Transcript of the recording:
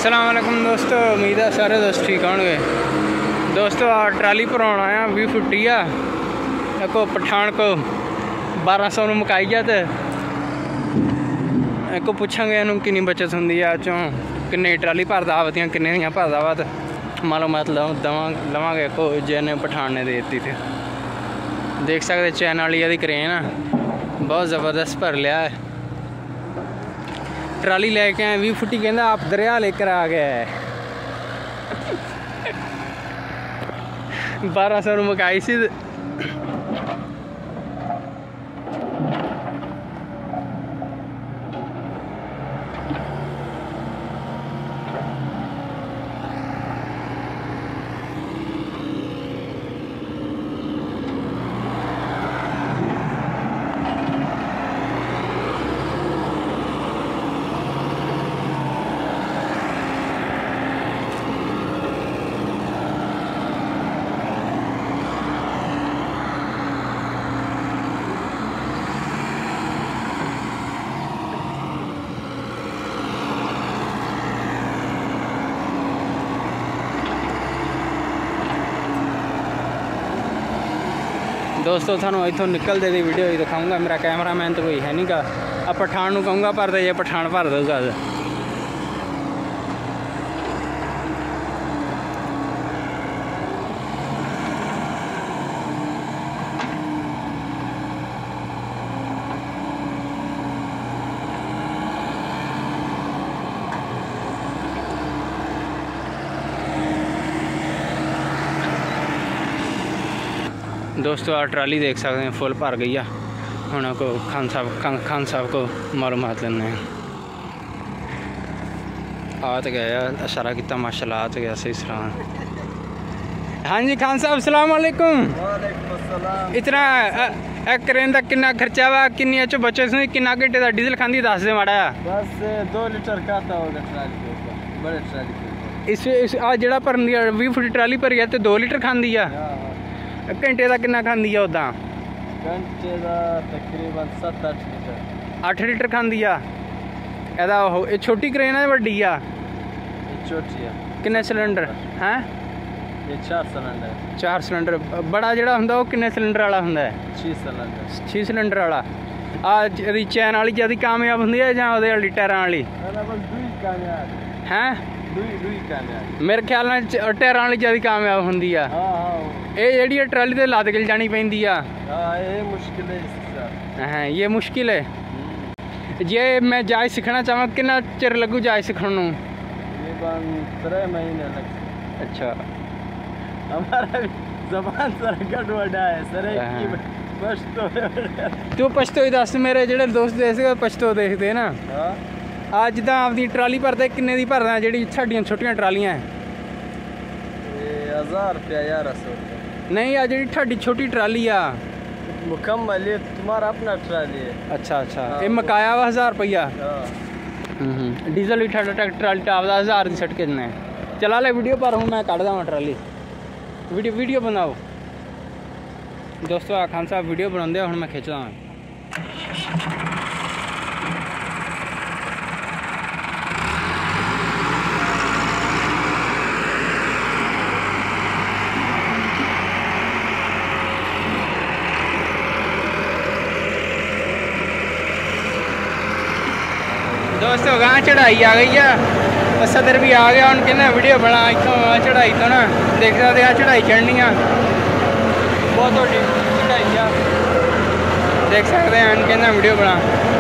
अस्सलाम वालेकुम दोस्तों, उम्मीद है सारे दोस्त ठीक होंगे। दोस्तों ट्राली पर आना आया 20 फुटी को पठान को 1200 मुकाई है तो पूछांगे इनू कितनी बचत होंगी चों किन्ने ट्राली भरदा वा किन्ने दियां भरदा वा तो मालूमात लवांगे को जिन्हें पठान ने दे दी थी। देख सकते चैन वाली यदि क्रेन बहुत ज़बरदस्त भर लिया है। ट्राली लेके आए 20 फुटी कहना आप दरिया लेकर आ गया है 1200 मुकाई सी। दोस्तों थानू इतों निकलते दी वीडियो ही दिखाऊंगा। मेरा कैमरा मैन तो कोई है नहीं गा। अब पठान नूं कहूँगा भर दे, पठान भर दूगा। दोस्तों आ ट्राली देख सकते हैं फुल भर गई है। हुण को खान साहब को मालूमात लेने आ तो गया इशारा किया माशाल्लाह आ तो गया सही सलाम। हाँ जी खान साहब अस्सलाम वालेकुम। इतना क्रेन का कितना खर्चा वा किन्नी चो बचे से कितना घंटे का डीजल खाती दस दे माड़ा। बस 2 लीटर खाता होगा ट्राली के ऊपर, बड़े ट्राली के ऊपर। इस आ जड़ा भर 20 फुट ट्राली भरी है तो 2 लीटर खाती है। घंटे का कितना खाती है उदा? घंटे का तकरीबन 7-8 लीटर 8 लीटर खाती है। ये छोटी क्रेन है वड्डी है? छोटी है। किन्ने सिलेंडर हैं? ये 4 सिलेंडर। 4 सिलेंडर। बड़ा जड़ा हुंदा वो किन्ने सिलेंडर वाला हुंदा है? 6 सिलेंडर। 6 सिलेंडर वाला। आ जी चैन वाली ज़्यादा कामयाब हुंदी है जां ओदे वाली टायरां वाली? बस 2 कामयाब हैं? 2 कामयाब मेरे मेरे ख्याल नाल टायरां वाली ज़्यादा कामयाब हुंदी है। ये जी ट्राली ते लाद के जानी पैंदी है। ये मुश्किल है। हाँ ये मुश्किल है। जे मैं जाच सीखना चाहूँ कितना चिर लगू जाच सीखने नूं? 3 महीने लग। अच्छा हमारा जबान सर गड़बड़ा है सर की पछतो। तू पछतो ही दस। मेरे जेडे दोस्त देखे पछतो देखते ना। आज जिदा आपकी ट्राली भरते किन्ने दी भरदा जी साडियां छोटियां ट्रालियां? 1000 रुपया यार। नहीं आ जी साडी छोटी ट्राली आ मुकम्मल ये तुम्हारा अपना ट्राली है। अच्छा अच्छा ये मकाया वा 1000 रुपया। डीजल भी ट्राली टाप का 1000 की सट के देना है। चला ले वीडियो पर हूँ मैं कट देव ट्राली वीडियो बनाओ। दोस्तों आ खान साहब वीडियो बनाते हूँ मैं खिंचदा। दोस्तों गाँव चढ़ाई आ गई है। सदर भी आ गया। हम कहना वीडियो बना इतों चढ़ाई तो ना देख सकते हैं चढ़ाई चढ़नी बहुत बड़ी चढ़ाई देख सकते हैं। हम कहना वीडियो बना